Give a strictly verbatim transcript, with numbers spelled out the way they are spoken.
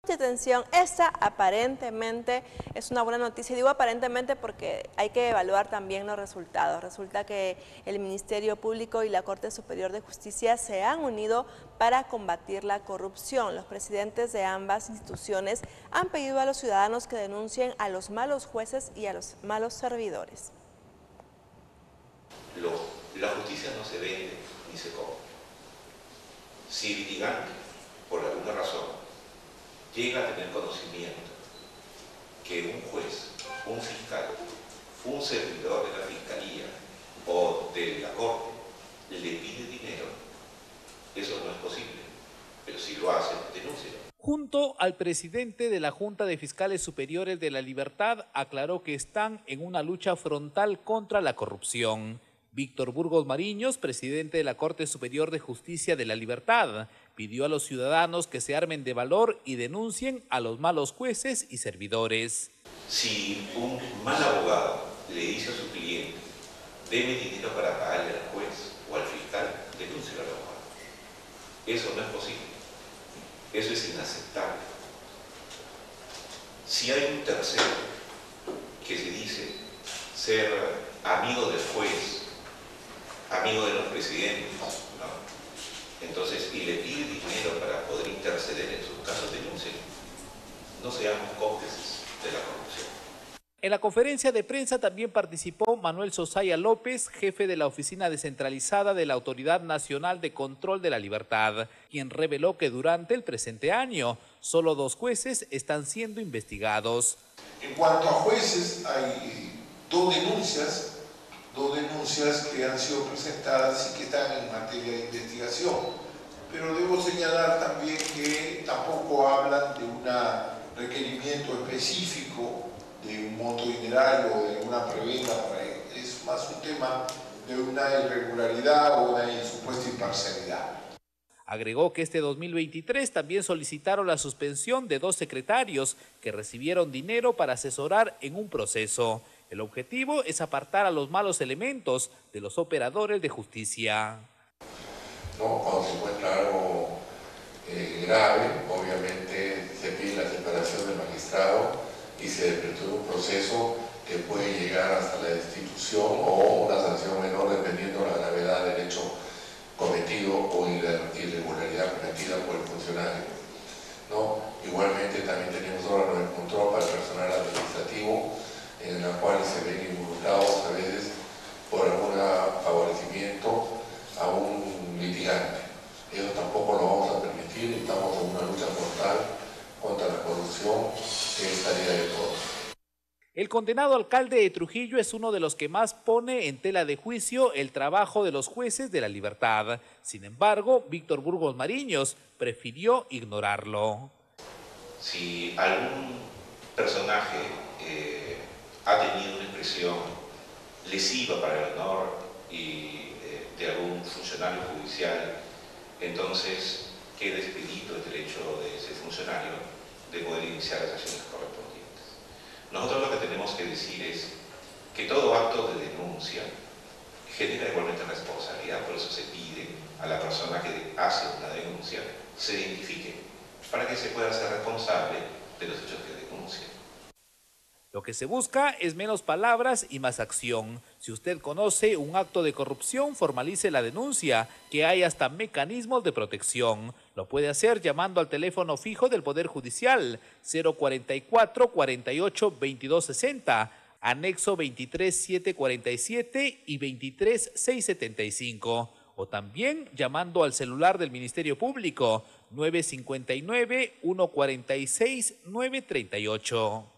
Atención, esta aparentemente es una buena noticia. Digo aparentemente porque hay que evaluar también los resultados. Resulta que el Ministerio Público y la Corte Superior de Justicia se han unido para combatir la corrupción. Los presidentes de ambas instituciones han pedido a los ciudadanos que denuncien a los malos jueces y a los malos servidores. Lo, la justicia no se vende ni se compra. Si el litigante, por alguna razón, llega a tener conocimiento que un juez, un fiscal, un servidor de la fiscalía o de la corte le pide dinero, eso no es posible, pero si lo hace, denúncielo. Junto al presidente de la Junta de Fiscales Superiores de la Libertad, aclaró que están en una lucha frontal contra la corrupción. Víctor Burgos Mariños, presidente de la Corte Superior de Justicia de la Libertad, pidió a los ciudadanos que se armen de valor y denuncien a los malos jueces y servidores. Si un mal abogado le dice a su cliente, deme dinero para pagarle al juez o al fiscal, denúncielo al abogado. Eso no es posible. Eso es inaceptable. Si hay un tercero que se dice ser amigo del juez, amigo de los presidentes, ¿no? Entonces, y le pide dinero para poder interceder en sus casos de denuncia, no seamos cómplices de la corrupción. En la conferencia de prensa también participó Manuel Sosaya López, jefe de la Oficina Descentralizada de la Autoridad Nacional de Control de la Libertad, quien reveló que durante el presente año solo dos jueces están siendo investigados. En cuanto a jueces, hay dos denuncias, dos denuncias que han sido presentadas y que están en materia de investigación. Pero debo señalar también que tampoco hablan de un requerimiento específico de un monto dinerario o de una prebenda, es más un tema de una irregularidad o una supuesta imparcialidad. Agregó que este dos mil veintitrés también solicitaron la suspensión de dos secretarios que recibieron dinero para asesorar en un proceso. El objetivo es apartar a los malos elementos de los operadores de justicia. No, cuando se encuentra algo eh, grave, obviamente se pide la separación del magistrado y se despertó un proceso que puede llegar hasta la destitución o una sanción menor dependiendo de la gravedad del hecho cometido o irregularidad cometida por el funcionario. ¿No? Igualmente también tenemos órganos de control para el personal administrativo en la cual se ven involucrados a veces por algún favorecimiento a un litigante. Eso tampoco lo vamos a permitir, estamos en una lucha frontal contra la corrupción, que es tarea de todos. El condenado alcalde de Trujillo es uno de los que más pone en tela de juicio el trabajo de los jueces de la libertad. Sin embargo, Víctor Burgos Mariños prefirió ignorarlo. Si algún personaje eh, ha tenido una expresión lesiva para el honor y, eh, de algún funcionario judicial, entonces queda expedito el derecho de ese funcionario de poder iniciar las acciones correspondientes. Nosotros lo que tenemos que decir es que todo acto de denuncia genera igualmente responsabilidad, por eso se pide a la persona que hace una denuncia se identifique para que se pueda ser responsable de los hechos que denuncia. Lo que se busca es menos palabras y más acción. Si usted conoce un acto de corrupción, formalice la denuncia, que hay hasta mecanismos de protección. Lo puede hacer llamando al teléfono fijo del Poder Judicial cero cuarenta y cuatro, cuarenta y ocho, veintidós sesenta, anexo veintitrés, setecientos cuarenta y siete y veintitrés, seiscientos setenta y cinco. O también llamando al celular del Ministerio Público nueve cinco nueve, uno cuatro seis, nueve tres ocho.